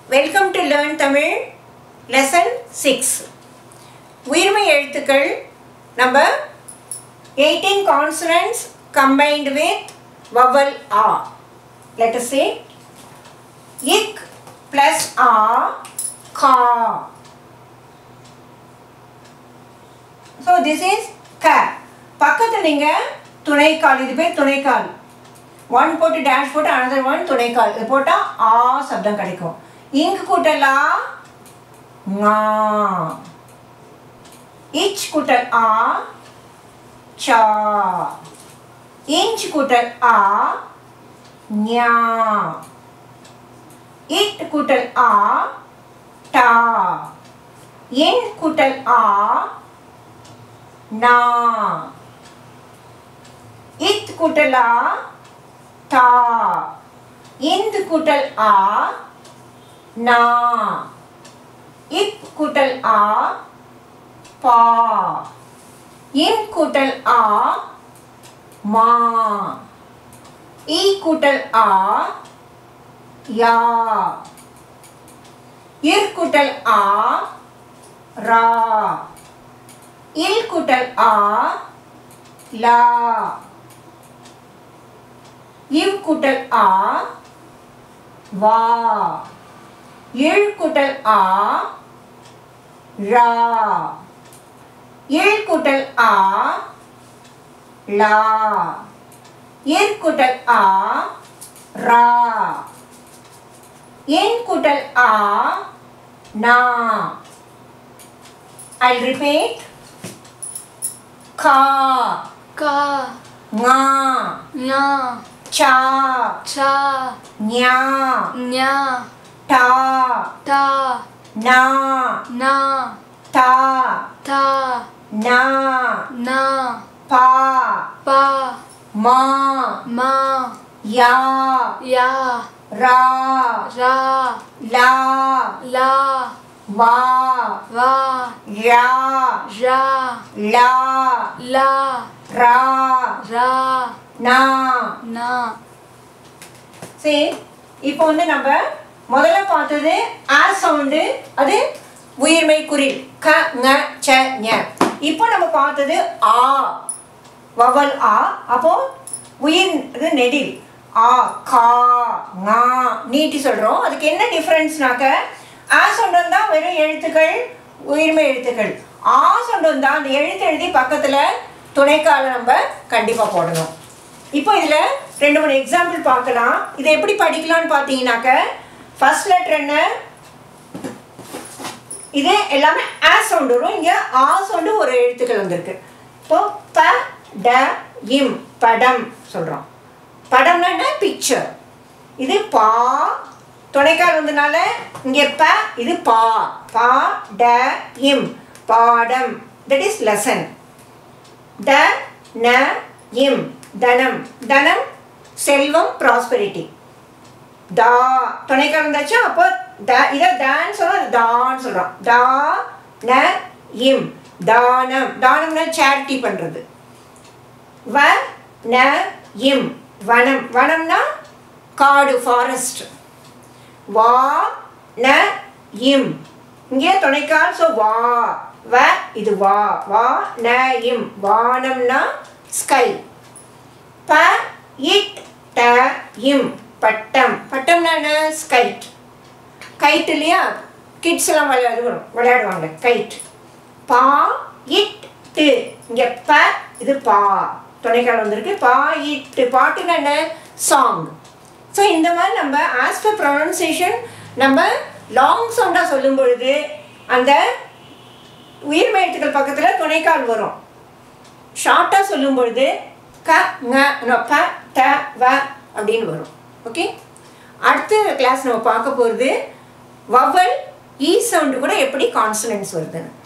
Welcome to Learn Tamil Lesson 6. உயிர்மை எழுத்துக்கள் number 18 consonants combined with vowel A. Let us say ik plus A, ka. So this is ka. பக்கத்துல நீங்க துணைக்கால், இது பேர் துணைக்கால். One போட்டு dash போட்டு another one துணைக்கால். இது போட்டா ஆ சப்தம் கிடைக்கும். இங்கு கூட்டலா ngா. இச் கூட்டல் ஆ சா. இஞ்ச் கூட்டல் ஆ ஞா. இட் கூட்டல் ஆ டா. இன் கூட்டல் ஆ நா. இத் கூட்டலா தா. இந்த் கூட்டல் ஆ நா. இப் கூட்டல் ஆ பா. இம் கூட்டல் ஆ மா. இ கூட்டல் ஆ யா. இர் கூட்டல் ஆ ரா. இல் கூட்டல் ஆ லா. இவ் கூட்டல் ஆ வா. இழ் கூட்டல் ஆ ரா. இழ் கூட்டல் ஆ லா. இர் கூட்டல் ஆ ரா. இன் கூட்டல் ஆ நா. I'll repeat. Ka. Ka. Nga. Nga. Cha. Cha. Nya. Nya. Ta. Ta. Na. Na. Ta. Ta. Na. Na. Pa. Pa. Ma. Ma. Ya. Ya. Ra. Ra. La. La. Va. Va. Ya. Ja. La. La. Ra. Ra. Na. Na. சரி, இப்போ வந்து நம்ம முதல்ல பார்த்தது ஆ sound, அது உயிர்மை குறில் க ங ச ஞ. இப்போ நம்ம பார்த்தது ஆ வவல் ஆ, அப்போ உயிர் இது நெடில் ஆ கா ஙா நீட்டி சொல்கிறோம். அதுக்கு என்ன டிஃப்ரென்ஸ்னாக்க ஆ சவுண்டு வந்தால் வெறும் எழுத்துக்கள் உயிர்மை எழுத்துக்கள், ஆ சவுண்டு வந்தால் அந்த எழுத்து எழுதி பக்கத்தில் துணைக்கால நம்ம கண்டிப்பாக போடணும். இப்போ இதில் 2-3 எக்ஸாம்பிள் பார்க்கலாம். இதை எப்படி படிக்கலாம்னு பார்த்தீங்கன்னாக்க ஃபர்ஸ்ட் லெட்டர் என்ன, இது எல்லாமே ஆ சவுண்டு வரும். இங்கே ஆ சவுண்டு ஒரு எழுத்துக்கள் வந்திருக்கு. இப்போ ப ட இம் படம் சொல்கிறோம். படம்னா என்ன, பிக்சர். இது பா துணைக்கால் வந்ததுனால இங்கே ப, இது பா. பா ட இம் பாடம், தட் இஸ் லெசன். த ந இம் தனம், தனம் செல்வம் ப்ராஸ்பெரிட்டி. தா துணைக்கால் வந்தாச்சு, அப்போ த இதை தான் சொல்கிறோம், தான் சொல்கிறோம். தா ந இம் தானம், தானம்னா சேரிட்டி பண்ணுறது. வ ந இம் வனம், வனம்னா காடு ஃபாரஸ்ட். வா ந இம் இங்கே துணைக்கால், ஸோ வா வ இது வா. வா ந இம் வானம்னா ஸ்கை. ப இட் ட இம் பட்டம், பட்டம்னா என்ன, ஸ்கைட். கைட் இல்லையா, கிட்ஸ் எல்லாம் விளையாடுவாங்க கைட். பா இட் டு இங்கே ப, இது பா துணைக்கால் வந்திருக்கு. பா இட்டு பாட்டுன்னா என்ன, சாங். ஸோ இந்த மாதிரி நம்ம ஆஸ் பர் ப்ரொனன்சியேஷன் நம்ம லாங் சவுண்டாக சொல்லும் பொழுது அந்த உயிர்மை எழுத்துக்கள் பக்கத்தில் துணைக்கால் வரும். ஷார்ட்டாக சொல்லும் பொழுது க ங ப ட வ அப்படின்னு வரும். ஓகே, அடுத்த கிளாஸ் நம்ம பார்க்க போகிறது வவல் ஈ சவுண்டு கூட எப்படி கான்சனன்ட்ஸ் வருதுன்னு.